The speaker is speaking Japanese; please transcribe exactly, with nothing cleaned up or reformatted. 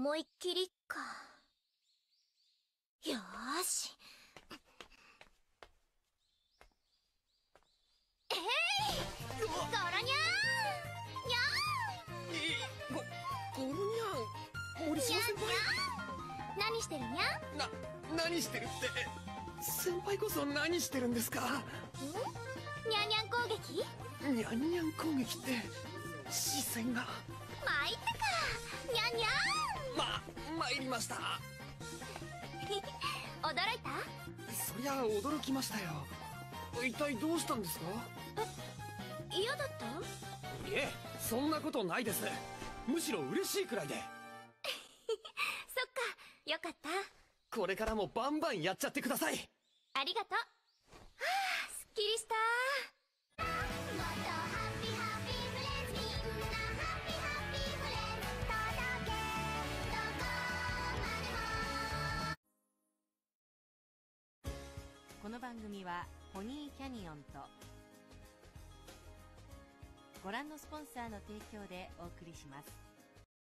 思いっきりか。よーし。えい、ゴロニャーにゃー。 えー、ご、ゴロニャン、森島先輩。 にゃん。何してるにゃん。 な、何してるって。先輩こそ何してるんですか。 ん？にゃんにゃん攻撃？ にゃんにゃん攻撃って視線が。 参ったか。にゃんにゃん。 ま、参りました。 驚いた？ そりゃ驚きましたよ。一体どうしたんですか？ え、嫌だった？ いえ、そんなことないです。むしろ嬉しいくらいで。 そっか、よかった。 これからもバンバンやっちゃってください。 ありがとう。はあ、すっきりした。 この番組はポニーキャニオンとご覧のスポンサーの提供でお送りします。